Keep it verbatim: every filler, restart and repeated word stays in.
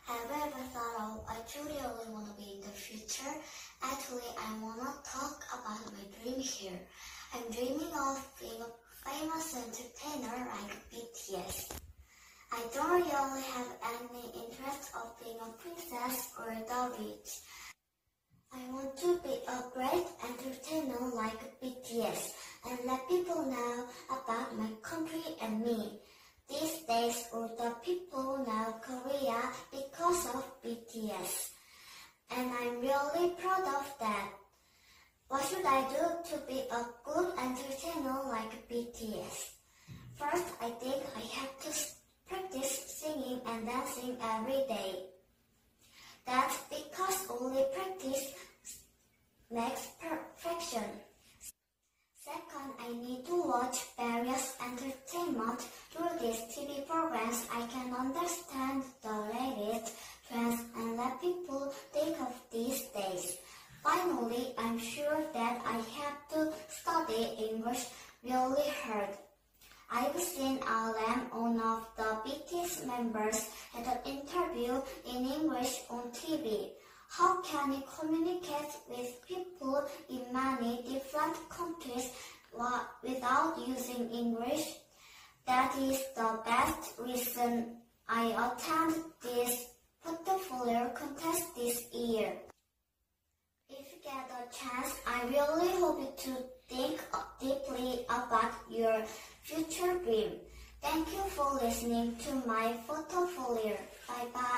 Have you ever thought of I truly really want to be in the future? Actually, I want to talk about my dream here. I'm dreaming of being a famous entertainer like B T S. I don't really have any interest of being a princess or the rich. I want to be a great entertainer like B T S and let people know about my country and me. These days, all the people know Korea because of B T S. And I'm really proud of that. What should I do to be a good entertainer like B T S? First, I think I have to practice singing and dancing every day. That's because only practice makes perfection. Second, I need to watch various entertainment through these T V programs. I can understand the latest trends and let people think of these days. Finally, I'm sure that I have to study English really hard. I've seen Alam, one of the B T S members, had an interview in English on T V. How can he communicate with people in many different countries without using English? That is the best reason I attend this portfolio contest this year. If you get a chance, I really hope you to think deeply about your future dream. Thank you for listening to my portfolio. Bye bye.